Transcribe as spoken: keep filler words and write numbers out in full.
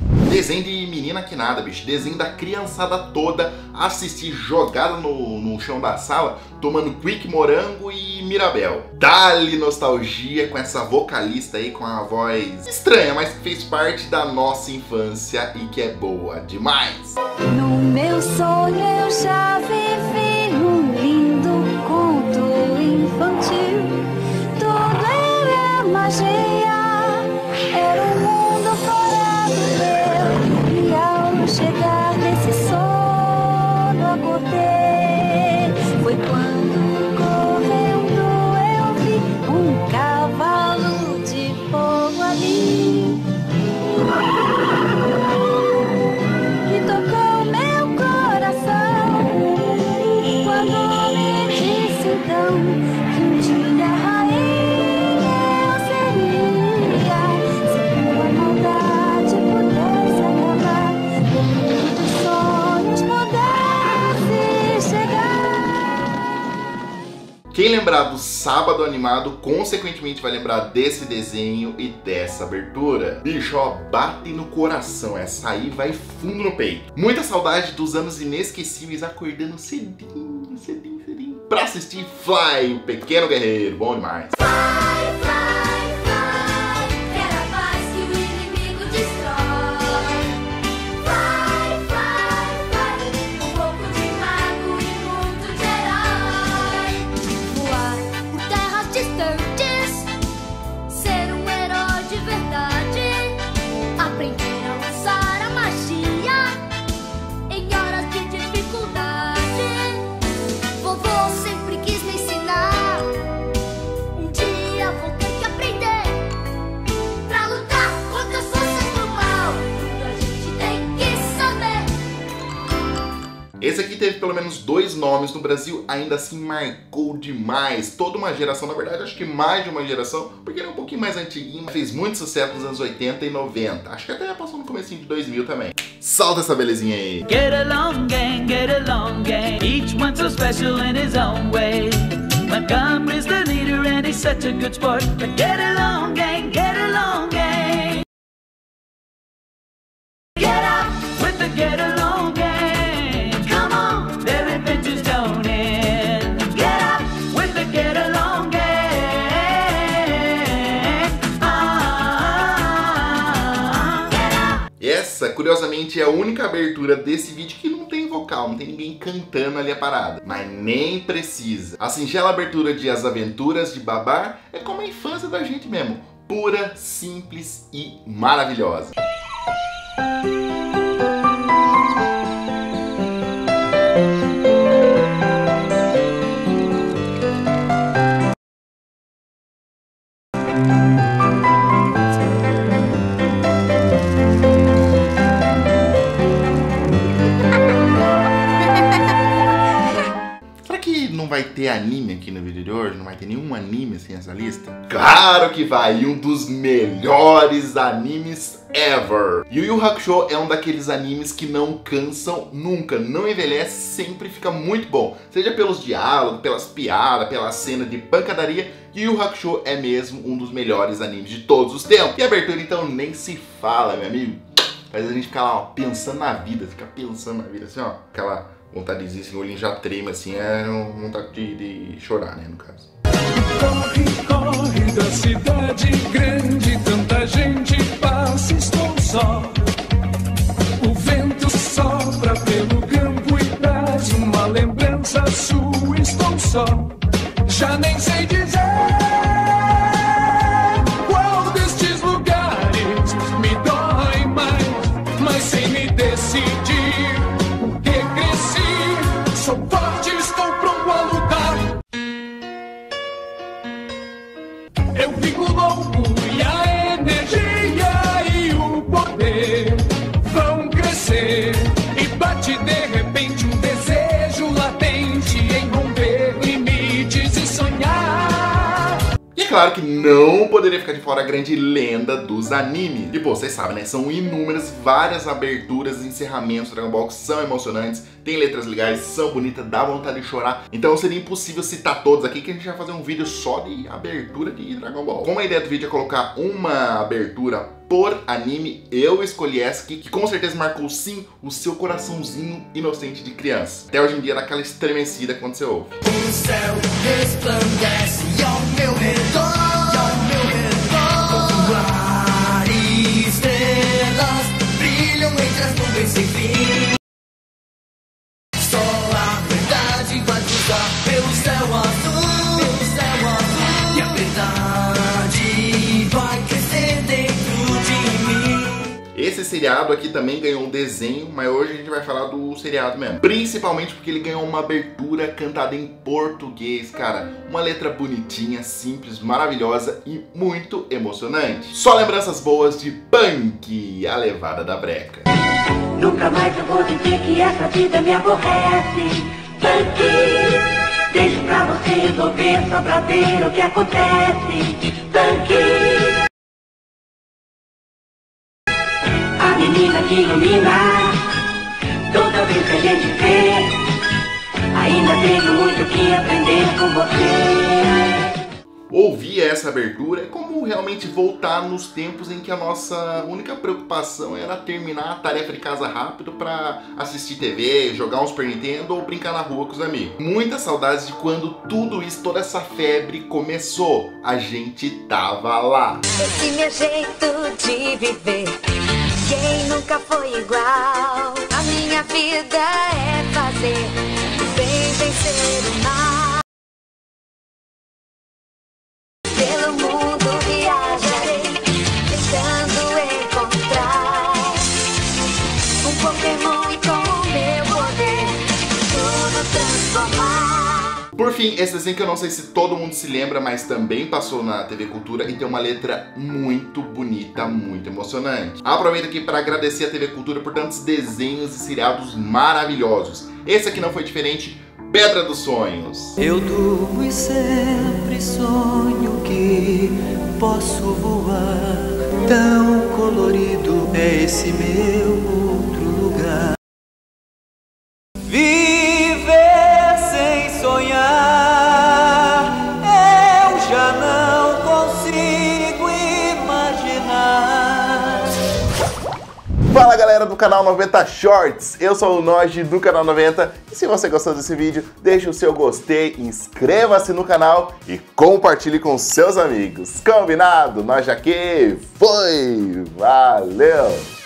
Desenho de menina que nada, bicho. Desenho da criançada toda assistir jogada no, no chão da sala, tomando Quick Morango e Mirabel. Dá-lhe nostalgia com essa vocalista aí, com a voz estranha, mas que fez parte da nossa infância e que é boa demais. No meu sonho eu já vivi um lindo conto infantil. Tudo era magia, era um mundo fora do meu. E ao chegar nesse sono acordei. Foi quando correndo eu vi um cavalo de fogo ali, que tocou meu coração quando me disse então que um dia rainha eu seria. Se tua maldade pudesse acabar, o mundo dos sonhos pudesse chegar. Quem lembrar do Sábado Animado, consequentemente vai lembrar desse desenho e dessa abertura. Bicho, ó, bate no coração, essa aí vai fundo no peito. Muita saudade dos anos inesquecíveis, acordando cedinho, cedinho, cedinho, pra assistir Fly, o Pequeno Guerreiro, bom demais. Esse aqui teve pelo menos dois nomes no Brasil, ainda assim marcou demais toda uma geração, na verdade acho que mais de uma geração, porque ele é um pouquinho mais antiguinho, fez muito sucesso nos anos oitenta e noventa, acho que até passou no comecinho de dois mil também. Solta essa belezinha aí! Get along gang, get along gang, each one so special in his own way. Montgomery's the leader and he's such a good sport, but get along gang, get along gang. Get up with the get along gang. Essa, curiosamente, é a única abertura desse vídeo que não tem vocal, não tem ninguém cantando ali a parada. Mas nem precisa. A singela abertura de As Aventuras de Babar é como a infância da gente mesmo. Pura, simples e maravilhosa. Vai ter anime aqui no vídeo de hoje? Não vai ter nenhum anime assim nessa lista? Claro que vai! E um dos melhores animes ever! Yu Yu Hakusho é um daqueles animes que não cansam nunca, não envelhece, sempre fica muito bom. Seja pelos diálogos, pelas piadas, pela cena de pancadaria, Yu Yu Hakusho é mesmo um dos melhores animes de todos os tempos. E a abertura então nem se fala, meu amigo. Faz a gente ficar lá, ó, pensando na vida, ficar pensando na vida, assim, ó, aquela vontadezinha, assim, o olhinho já trema, assim, é vontade de, de chorar, né, no caso. Corre, corre da cidade grande, tanta gente passa, estou só. O vento sopra pelo campo e traz uma lembrança sua, estou só. Já nem sei dizer qual destes lugares me dói mais, mas sem me decidir. Sou forte, estou pronto a lutar. Eu fico louco e a energia e o poder vão crescer. E bate de repente um desejo latente em romper limites e sonhar. E é claro que não poderia ficar de fora a grande lenda dos animes. E pô, vocês sabem, né? São inúmeras, várias aberturas e encerramentos do Dragon Ball que são emocionantes, tem letras legais, são bonitas, dá vontade de chorar. Então seria impossível citar todos aqui, que a gente vai fazer um vídeo só de abertura de Dragon Ball. Como a ideia do vídeo é colocar uma abertura por anime, eu escolhi essa aqui, que com certeza marcou sim o seu coraçãozinho inocente de criança. Até hoje em dia dá aquela estremecida quando você ouve. O céu resplandece ao meu redor, ao meu redor. Ar e estrelas brilham entre as nuvens sem fim. Só a verdade vai cruzar pelo céu azul, pelo céu azul. E a verdade vai crescer dentro de mim. Esse seriado aqui também ganhou um desenho, mas hoje a gente vai falar do seriado mesmo. Principalmente porque ele ganhou uma abertura cantada em português, cara. Uma letra bonitinha, simples, maravilhosa e muito emocionante. Só lembranças boas de Punk, a levada da breca. Nunca mais eu vou dizer que essa vida me aborrece. Punk, deixo pra você resolver só pra ver o que acontece. Punk, a menina que ilumina toda vez que a gente vê. Ainda tenho muito que aprender com você. Ouvir essa abertura é como realmente voltar nos tempos em que a nossa única preocupação era terminar a tarefa de casa rápido pra assistir T V, jogar um Super Nintendo ou brincar na rua com os amigos. Muitas saudades de quando tudo isso, toda essa febre começou. A gente tava lá. Esse meu jeito de viver, quem nunca foi igual? A minha vida é fazer o bem vencer o mal. Pelo mundo viajarei, tentando encontrar um Pokémon e com o meu poder tudo transformar. Por fim, esse desenho que eu não sei se todo mundo se lembra, mas também passou na T V Cultura e tem uma letra muito bonita, muito emocionante. Aproveito aqui para agradecer a T V Cultura por tantos desenhos e seriados maravilhosos. Esse aqui não foi diferente, Pedra dos Sonhos. Eu durmo e sempre sonho que posso voar. Tão colorido é esse meu outro lugar. Viver sem sonhar, eu já não consigo imaginar. Fala galera do canal noventa Shorts, eu sou o Noji do canal noventa e se você gostou desse vídeo, deixe o seu gostei, inscreva-se no canal e compartilhe com seus amigos. Combinado? Nós aqui, foi! Valeu!